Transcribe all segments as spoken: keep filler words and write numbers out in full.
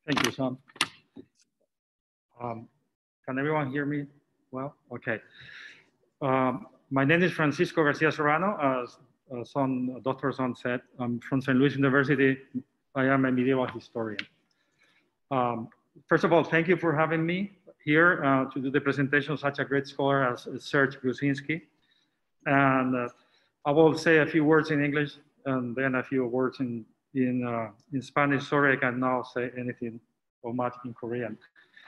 Thank you, Sean. Um, can everyone hear me well? Okay. Um, my name is Francisco Garcia Serrano. As uh, son, Doctor Son said, I'm from Saint Louis University. I am a medieval historian. Um, first of all, thank you for having me here uh, to do the presentation of such a great scholar as Serge Grusinski. And uh, I will say a few words in English and then a few words in, in, uh, in Spanish. Sorry, I cannot say anything or much in Korean.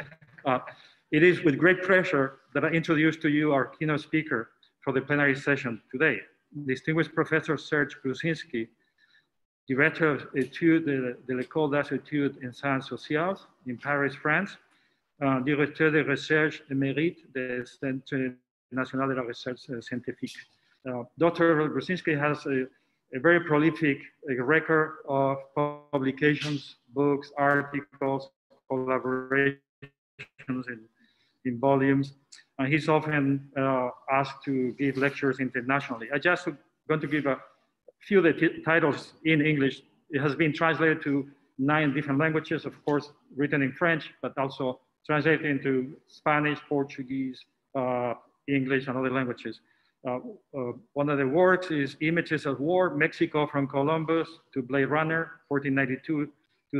Uh, it is with great pleasure that I introduce to you our keynote speaker for the plenary session today, distinguished Professor Serge Grusinski, Director of Études de, de l'École des Études en Sciences Sociales in Paris, France, uh, Directeur de Recherche Émérite du Centre National de la Recherche Scientifique. Uh, Doctor Grusinski has a, a very prolific a record of publications, books, articles, collaborations in, in volumes, and he's often uh, asked to give lectures internationally. I just going to give a few of the titles in English. It has been translated to nine different languages, of course, written in French, but also translated into Spanish, Portuguese, uh, English, and other languages. Uh, uh, one of the works is Images of War, Mexico from Columbus to Blade Runner, fourteen ninety-two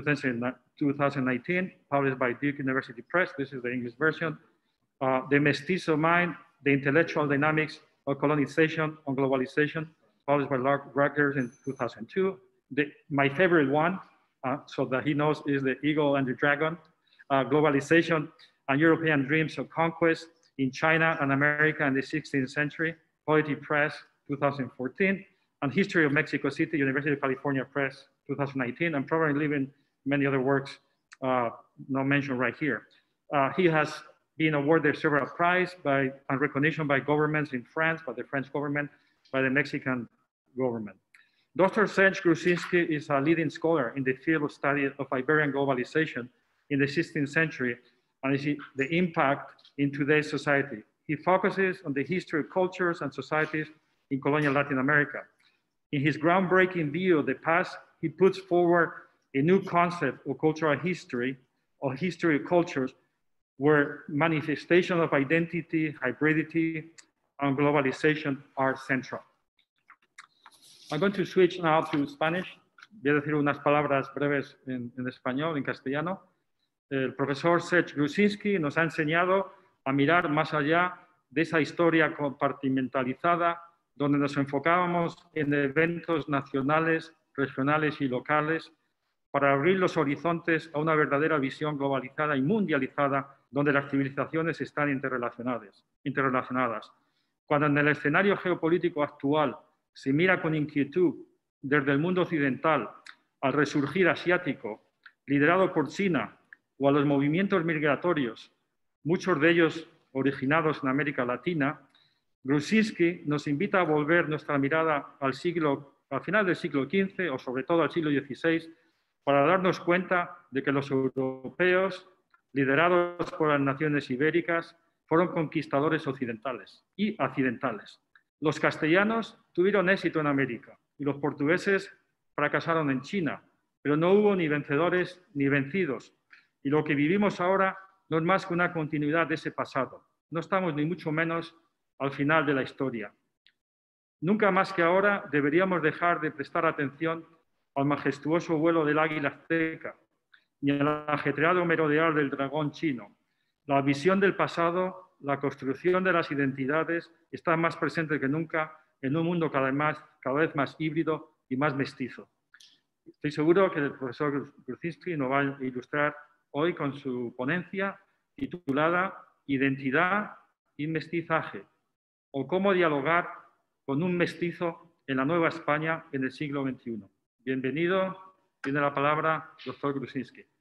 to two thousand nineteen, published by Duke University Press. This is the English version. Uh, the Mestizo Mind, The Intellectual Dynamics of Colonization on Globalization, published by Lark Rutgers in two thousand two. The, my favorite one, uh, so that he knows, is The Eagle and the Dragon, uh, Globalization and European Dreams of Conquest in China and America in the sixteenth century, Polity Press, two thousand fourteen, and History of Mexico City, University of California Press, two thousand nineteen, and probably leaving many other works uh, not mentioned right here. Uh, he has been awarded several prizes by and recognition by governments in France, by the French government, by the Mexican government. Doctor Serge Grusinski is a leading scholar in the field of study of Iberian globalization in the sixteenth century and is the impact in today's society. He focuses on the history of cultures and societies in colonial Latin America. In his groundbreaking view of the past, he puts forward a new concept of cultural history, or history of cultures, where manifestation of identity, hybridity, and globalization are central. I'm going to switch now to Spanish. Voy a decir unas palabras breves en, en español, en castellano. El profesor Serge Grusinski nos ha enseñado a mirar más allá de esa historia compartimentalizada, donde nos enfocábamos en eventos nacionales, regionales y locales, para abrir los horizontes a una verdadera visión globalizada y mundializada, donde las civilizaciones están interrelacionadas. interrelacionadas. Cuando en el escenario geopolítico actual se mira con inquietud desde el mundo occidental al resurgir asiático, liderado por China, o a los movimientos migratorios, muchos de ellos originados en América Latina, Grusinski nos invita a volver nuestra mirada al, siglo, al final del siglo quince o sobre todo al siglo dieciséis para darnos cuenta de que los europeos, liderados por las naciones ibéricas, fueron conquistadores occidentales y accidentales. Los castellanos tuvieron éxito en América y los portugueses fracasaron en China, pero no hubo ni vencedores ni vencidos. Y lo que vivimos ahora no es más que una continuidad de ese pasado. No estamos ni mucho menos al final de la historia. Nunca más que ahora deberíamos dejar de prestar atención al majestuoso vuelo del águila azteca, ni al ajetreado merodear del dragón chino. La visión del pasado, la construcción de las identidades, está más presente que nunca en un mundo cada vez más, cada vez más híbrido y más mestizo. Estoy seguro que el profesor Grusinski nos va a ilustrar hoy con su ponencia titulada Identidad y mestizaje, o cómo dialogar con un mestizo en la Nueva España en el siglo veintiuno. Bienvenido, tiene la palabra doctor Grusinski.